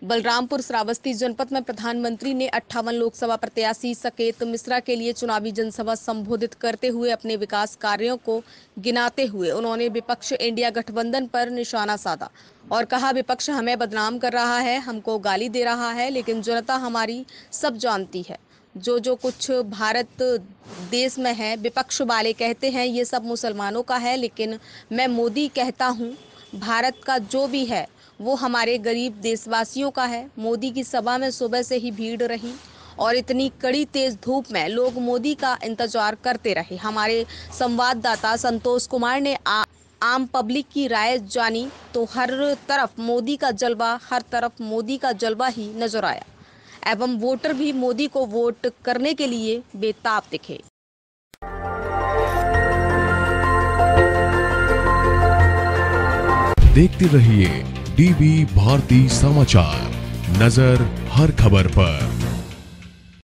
बलरामपुर श्रावस्ती जनपद में प्रधानमंत्री ने 58 लोकसभा प्रत्याशी साकेत मिश्रा के लिए चुनावी जनसभा संबोधित करते हुए अपने विकास कार्यों को गिनाते हुए उन्होंने विपक्ष इंडिया गठबंधन पर निशाना साधा और कहा, विपक्ष हमें बदनाम कर रहा है, हमको गाली दे रहा है, लेकिन जनता हमारी सब जानती है। जो कुछ भारत देश में है, विपक्ष वाले कहते हैं ये सब मुसलमानों का है, लेकिन मैं मोदी कहता हूँ भारत का जो भी है वो हमारे गरीब देशवासियों का है। मोदी की सभा में सुबह से ही भीड़ रही और इतनी कड़ी तेज धूप में लोग मोदी का इंतजार करते रहे। हमारे संवाददाता संतोष कुमार ने आम पब्लिक की राय जानी तो हर तरफ मोदी का जलवा, हर तरफ मोदी का जलवा ही नजर आया एवं वोटर भी मोदी को वोट करने के लिए बेताब दिखे। देखते रहिए डीबी भारती समाचार, नजर हर खबर पर।